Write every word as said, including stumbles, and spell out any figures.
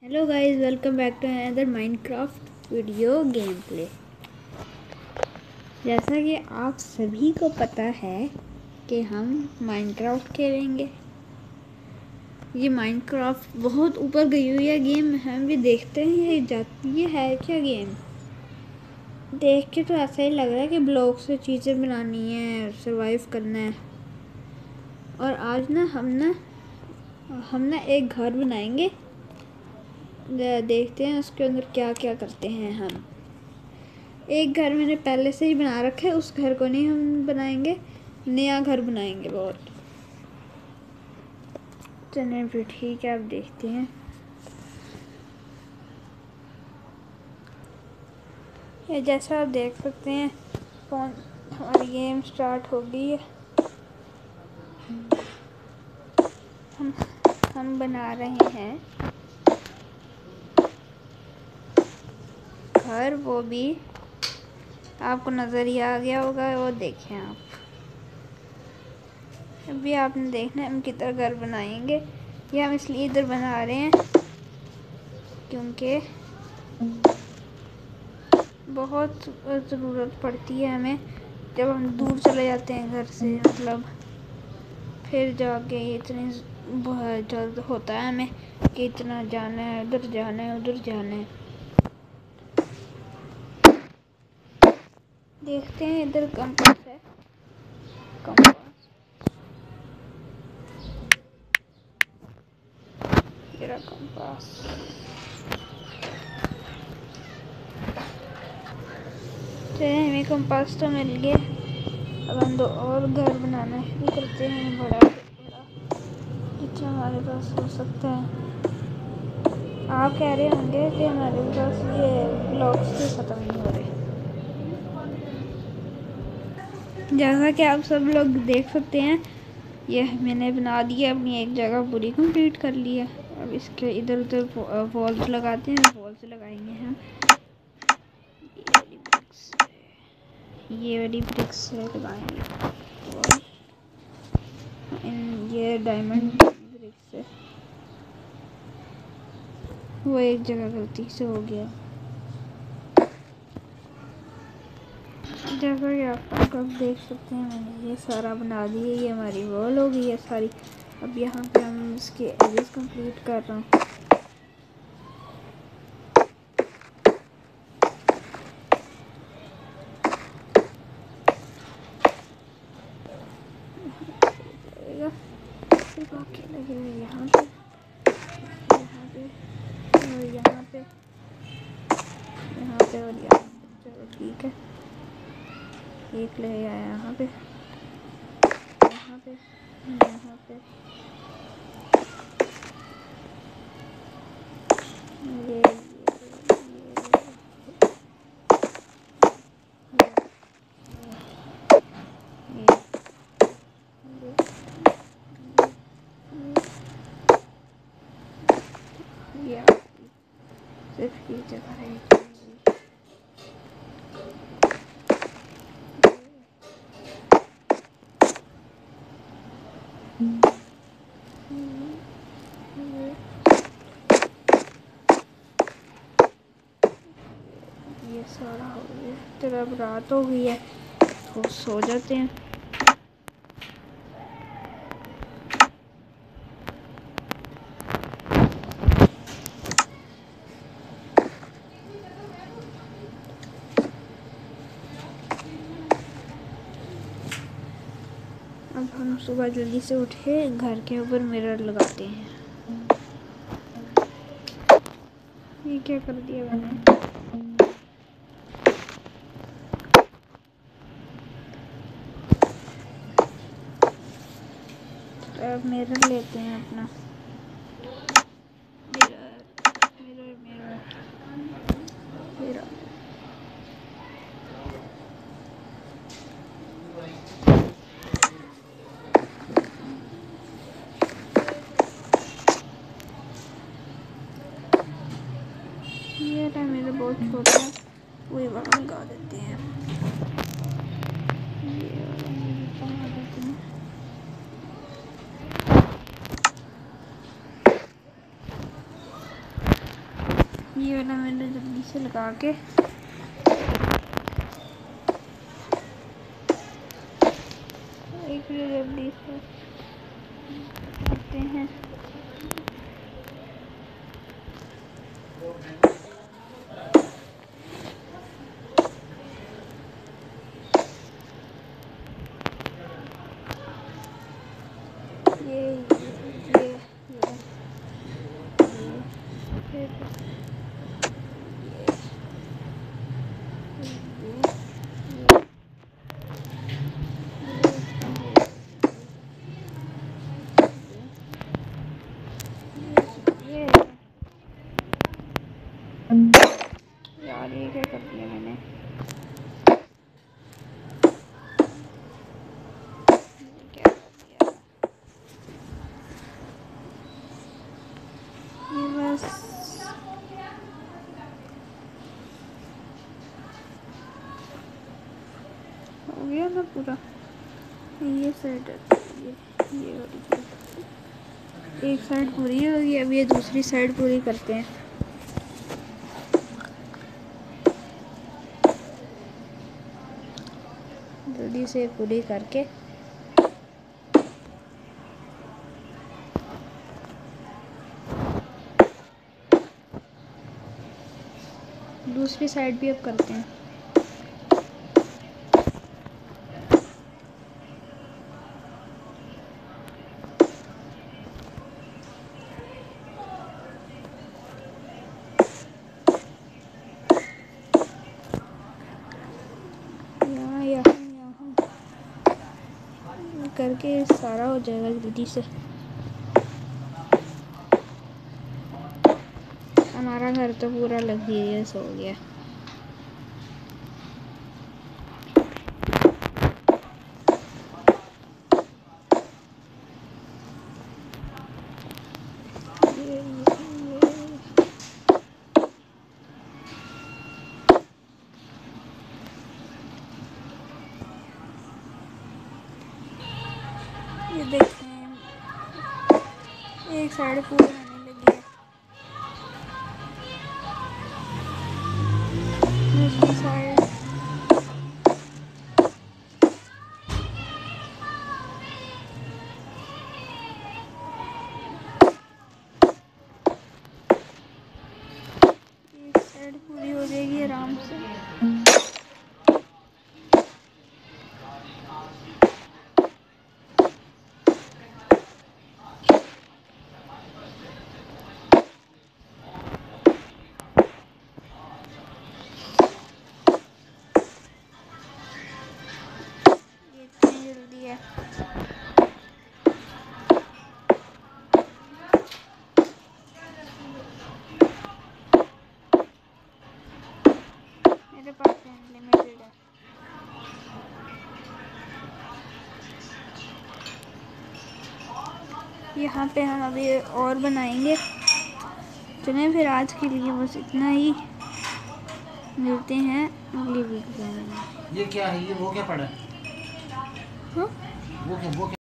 Hello guys, welcome back to another Minecraft video game play. जैसा कि आप सभी को पता है कि हम माइनक्राफ्ट खेलेंगे। ये माइनक्राफ्ट बहुत ऊपर गई हुई है गेम। हम भी देखते हैं ये जाती ये है क्या गेम। देख के तो ऐसा ही लग रहा है कि ब्लॉक से चीज़ें बनानी है, सरवाइव करना है। और आज ना हम ना हम ना एक घर बनाएंगे। देखते हैं उसके अंदर क्या क्या करते हैं। हम एक घर मैंने पहले से ही बना रखा है, उस घर को नहीं हम बनाएंगे, नया घर बनाएंगे। बहुत चलिए फिर ठीक है, अब देखते हैं। ये जैसा आप देख सकते हैं फोन हमारी गेम स्टार्ट हो गई है। हम हम बना रहे हैं घर, वो भी आपको नज़र ही आ गया होगा। वो देखें आप, अभी आपने देखना है हम किधर घर बनाएंगे। ये हम इसलिए इधर बना रहे हैं क्योंकि बहुत ज़रूरत पड़ती है हमें जब हम दूर चले जाते हैं घर से। मतलब फिर जाके इतनी बहुत जल्द होता है हमें कि इतना जाना है, उधर जाना है, उधर जाना है। देखते हैं, इधर कंपास है, कंपास मेरा कंपास। चलिए, हमें कंपास तो मिल गया। अब हम दो और घर बनाना शुरू करते हैं, बड़ा बड़ा जितना हमारे पास हो सकता है। आप कह रहे होंगे कि हमारे पास ये ब्लॉक्स से ख़त्म नहीं हो रहे। जैसा कि आप सब लोग देख सकते हैं, ये मैंने बना दिया, अपनी एक जगह पूरी कंप्लीट कर ली है। अब इसके इधर उधर वॉल्स लगाते हैं, वॉल्स लगाएंगे हम। ये वाली ब्रिक्स ये वाली ब्रिक्स से लगाएंगे और इन ये डायमंड ब्रिक्स से। वो एक जगह गलती से हो गया। जैसा कि आप लोग देख सकते हैं, मैंने ये सारा बना दिया। ये हमारी वॉल हो गई है सारी। अब यहाँ पे हम इसके एजेस कंप्लीट कर रहे हैं। फिर बाकी लगे हुए यहाँ पे, यहाँ पे और यहाँ पे, यहाँ पे और यहाँ पे। चलो ठीक है, एक लगेगा यहाँ पे, यहाँ पे, यहाँ पे, ये ये ये ये सिर्फ ये जगह है। ये सारा हो गया। तो अब रात हो गई है तो सो जाते हैं। अब हम सुबह जल्दी से उठे, घर के ऊपर मिरर लगाते हैं। ये क्या कर दिया मैंने। अब मिरर लेते हैं अपना। मिरर मिरर मिरर मिरर ये रहा मेरा बहुत छोटा, वही वाला लगा देते हैं। ये वाला लगा देते हैं। ये वाला मैंने जल्दी से लगा के एक जल्दी से करते हैं। ये ये ये ये यार ये क्या कर दिया मैंने। क्या कर दिया ये बस हो गया ना पूरा। ये साइड ये ये एक साइड पूरी हो गई, अब ये दूसरी साइड पूरी करते हैं। जल्दी से पूरी करके दूसरी साइड भी अब करते हैं। यहाँ यहाँ यहाँ करके सारा हो जाएगा जल्दी से। हमारा घर तो पूरा लग्जरियस हो गया। ये, ये, ये देखते हैं एक साइड पूरी होने लगी है। दूसरी साइड एक साइड पूरी हो जाएगी आराम से। ये इतनी जल्दी है। मेरे पास अनलिमिटेड है। यहाँ पे हम अभी और बनाएंगे। चलें फिर आज के लिए बस इतना ही, मिलते हैं अगली वीडियो में। ये क्या है? ये वो क्या पड़ा है? हाँ? वो क्या वो क्या